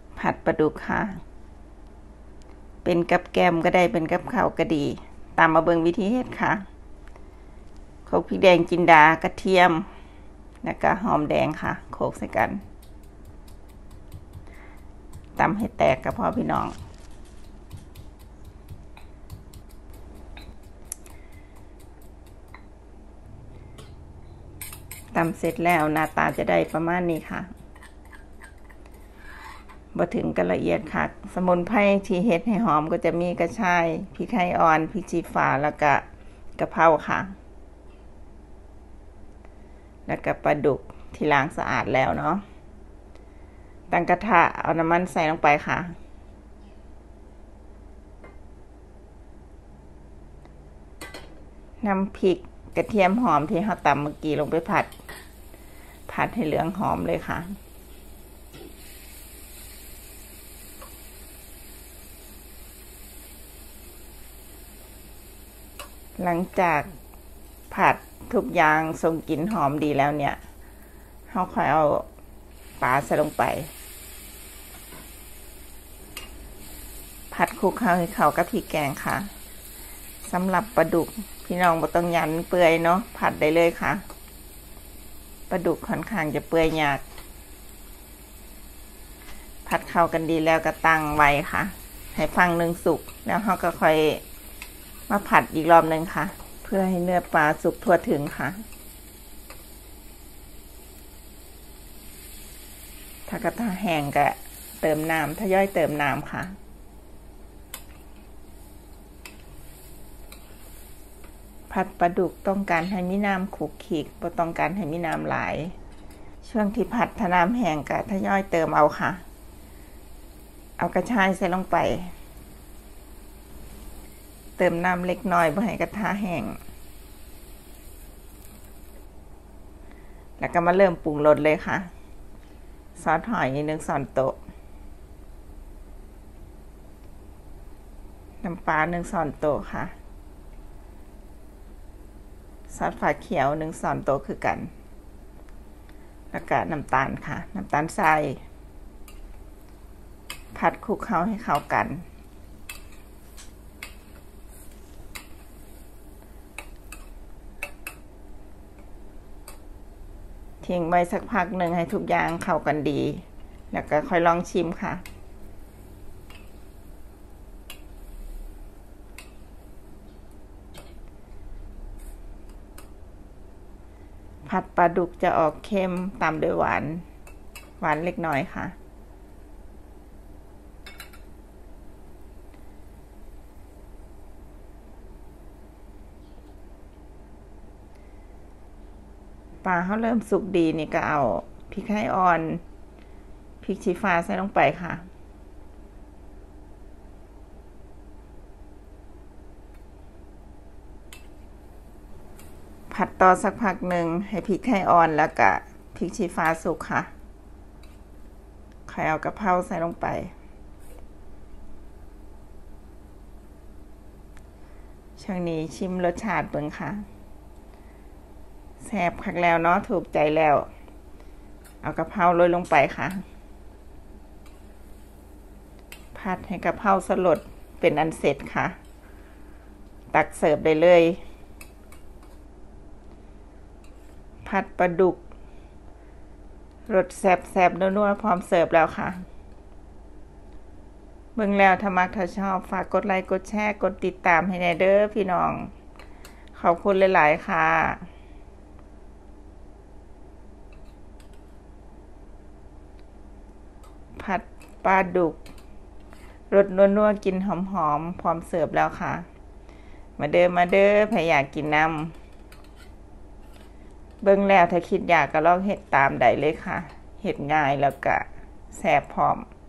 ผัดปลาดุกค่ะเป็นกับแกมก็ได้เป็นกับข้าวก็ดีตามมาเบิ่งวิธีเฮ็ดค่ะโขลกพริกแดงจินดากระเทียมแล้วก็หอมแดงค่ะโขลกใส่กันตำให้แตกกับพ่อพี่น้องตำเสร็จแล้วหน้าตาจะได้ประมาณนี้ค่ะบ่ถึงกันละเอียดค่ะสมุนไพรที่เฮ็ดให้หอมก็จะมีกระชายพริกไทยอ่อนพริกชี้ฟ้าแล้วก็กะเพราค่ะแล้วก็ปลาดุกที่ล้างสะอาดแล้วเนาะตั้งกระทะเอาน้ำมันใส่ลงไปค่ะนำพริกกระเทียมหอมที่เราตำเมื่อกี้ลงไปผัดให้เหลืองหอมเลยค่ะหลังจากผัดทุกอย่างส่งกลิ่นหอมดีแล้วเนี่ยเราค่อยเอาปลาใส่ลงไปผัดคลุกเคล้าให้เข้ากับพริกแกงค่ะสำหรับปลาดุกพี่น้องบ่ต้องยันเปื่อยเนาะผัดได้เลยค่ะปลาดุกค่อนข้างจะเปื่อยยากผัดเข้ากันดีแล้วก็ตั้งไว้ค่ะให้ฝั่งหนึ่งสุกแล้วเราก็ค่อยมาผัดอีกรอบนึงค่ะเพื่อให้เนื้อปลาสุกทั่วถึงค่ะถ้ากระทะแห้งก็เติมน้ำทยอยเติมน้ำค่ะผัดปลาดุกต้องการให้มีน้ำขลุกขลิกบ่ต้องการให้มีน้ำหลายช่วงที่ผัดถ้าน้ำแห้งก็ทยอยเติมเอาค่ะเอากระชายใส่ลงไปเติมน้ำเล็กน้อยเพื่อให้กระทะแห้งแล้วก็มาเริ่มปรุงรสเลยค่ะซอสหอย1 ช้อนโต๊ะน้ำปลา1 ช้อนโต๊ะค่ะซอสฝาเขียว1 ช้อนโต๊ะคือกันแล้วก็น้ำตาลค่ะน้ำตาลทรายผัดคลุกเคล้าให้เข้ากันทิ้งไว้สักพักหนึ่งให้ทุกอย่างเข้ากันดีแล้วก็ค่อยลองชิมค่ะผัดปลาดุกจะออกเค็มตามด้วยหวานเล็กน้อยค่ะปลาเขาเริ่มสุกดีนี่ก็เอาพริกไทยอ่อนพริกชี้ฟ้าใส่ลงไปค่ะผัดต่อสักพักหนึ่งให้พริกไทยอ่อนแล้วก็พริกชี้ฟ้าสุกค่ะค่อยเอากะเพราใส่ลงไปช่วงนี้ชิมรสชาติเบิ่งค่ะแซ่บคักแล้วเนาะถูกใจแล้วเอากะเพราโรยลงไปค่ะผัดให้กะเพราสลดเป็นอันเสร็จค่ะตักเสิร์ฟได้เลยผัดปลาดุกรสแซ่บๆนัวๆพร้อมเสิร์ฟแล้วค่ะเบิ่งแล้วถ้ามักถ้าชอบฝากกดไลค์กดแชร์กดติดตามให้แน่เด้อพี่น้องขอบคุณหลายๆค่ะผัดปลาดุกรสนัวๆกินหอมๆพร้อมเสิร์ฟแล้วค่ะมาเด้อใครอยากกินน้ำเบิ่งแล้วถ้าคิดอยากก็ลองเฮ็ดตามได้เลยค่ะเฮ็ดง่ายแล้วก็แซ่บพร้อม